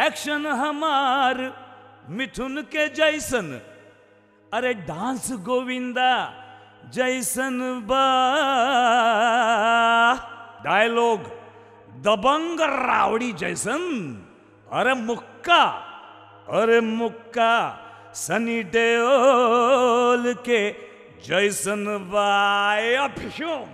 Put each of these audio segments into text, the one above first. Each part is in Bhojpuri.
एक्शन हमार मिथुन के जैसन, अरे डांस गोविंदा जैसन बा, डायलॉग दबंग रावड़ी जैसन, अरे मुक्का सनी देओल के जैसन बा। अभिषेक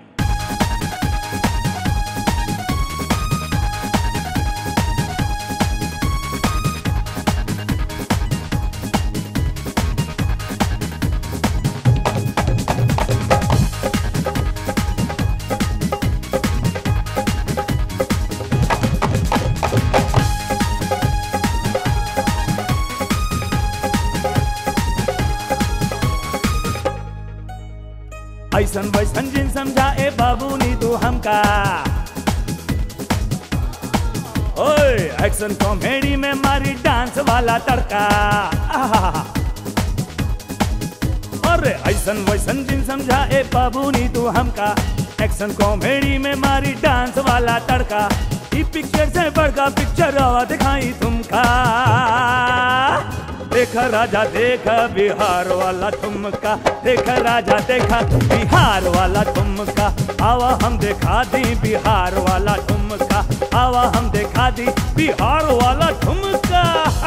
ऐसन वैसन जिन समझा ए बाबू नी तू हमका, ओए एक्शन कॉमेडी में मारी डांस वाला तड़का। अरे ऐसन वैसन जिन समझा ए बाबू नी तू हमका, एक्शन कॉमेडी में मारी डांस वाला तड़का। ई पिक्चर से बड़का पिक्चर आवा दिखाई तुमका। देखा राजा देखा बिहार वाला ठुमका, देखा राजा देखा बिहार वाला ठुमका। आवा हम दिखा दी बिहार वाला ठुमका, आवा हम दिखा दी बिहार वाला ठुमका।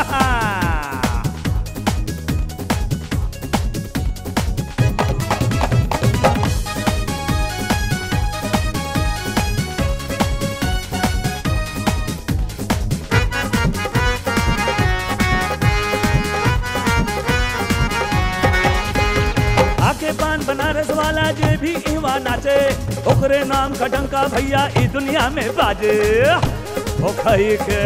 पान बनारस वाला जे भी इवा नाचे, ओकरे नाम का डंका भैया ई दुनिया में बाजे। ओ खाई के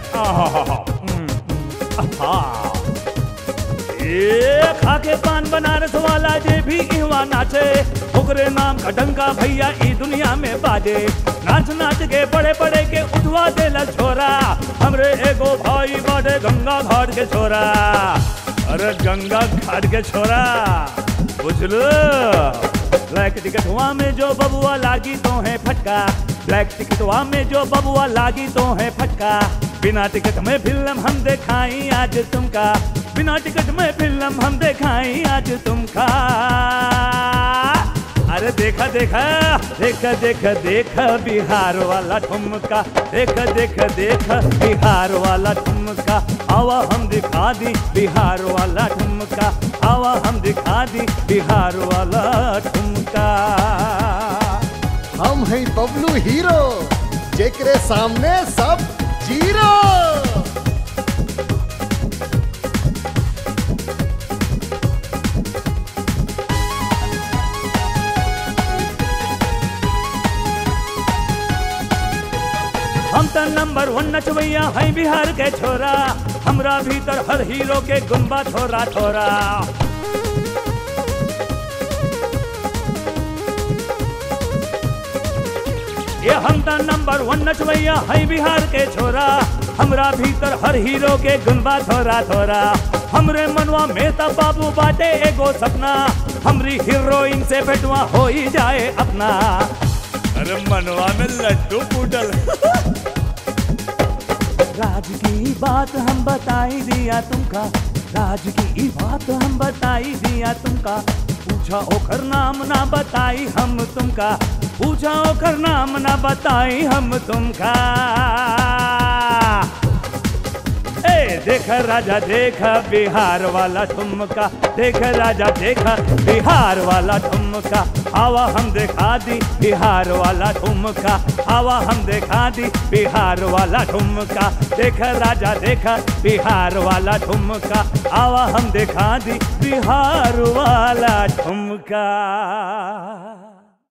खाके पान बनारस वाला जे भी इवा नाचे, ओकरे नाम का डंका भैया ई दुनिया में बाजे। नाच नाच के बड़े बड़े के उठवा देला छोरा, हमरे एगो भाई बाटे गंगा घाट के छोरा। अरे गंगा घाट के छोरा बुझलो, ब्लैक टिकट हुआ में जो बबुआ लागी तो है फटका, ब्लैक टिकट हुआ में जो बबुआ लागी तो है फटका। बिना टिकट में फिल्म हम दिखाई आज तुमका, बिना टिकट में फिल्म हम दिखाई आज तुमका। अरे देखा देखा देखा देखा देखा बिहार वाला ठुमका, देखा देखा देखा बिहार वाला ठुमका। आवा हम दिखा दी बिहार वाला ठुमका, आवा हम दिखा दी बिहार वाला ठुमका। हम हैं बबलू हीरो, जेकरे सामने सब जीरो। हम तो नंबर 1 नचवैया है बिहार के छोरा, हमरा भीतर हर हीरो के गुम्बा थोड़ा थोड़ा। ये हम तो नंबर 1 नचवैया है बिहार के छोरा, हमरा भीतर हर हीरो के गुम्बा थोड़ा थोड़ा। हमरे मनवा में तो बाबू बाटे एगो सपना, हमरी हीरोइन से भेटवा हो ही जाए अपना। अरे मनवा में लड्डू फूटल। राज की बात हम बताई दिया तुमका, राज की बात हम बताई दिया तुमका। पूछा ओकर नाम ना बताई हम तुमका, पूछा ओकर नाम ना बताई हम तुमका। देखा राजा देखा बिहार वाला ठुमका, देखा राजा देखा बिहार वाला ठुमका। आवा हम दिखा दी बिहार वाला ठुमका, आवा हम दिखा दी बिहार वाला ठुमका। देखा राजा देखा बिहार वाला ठुमका, आवा हम दिखा दी बिहार वाला ठुमका।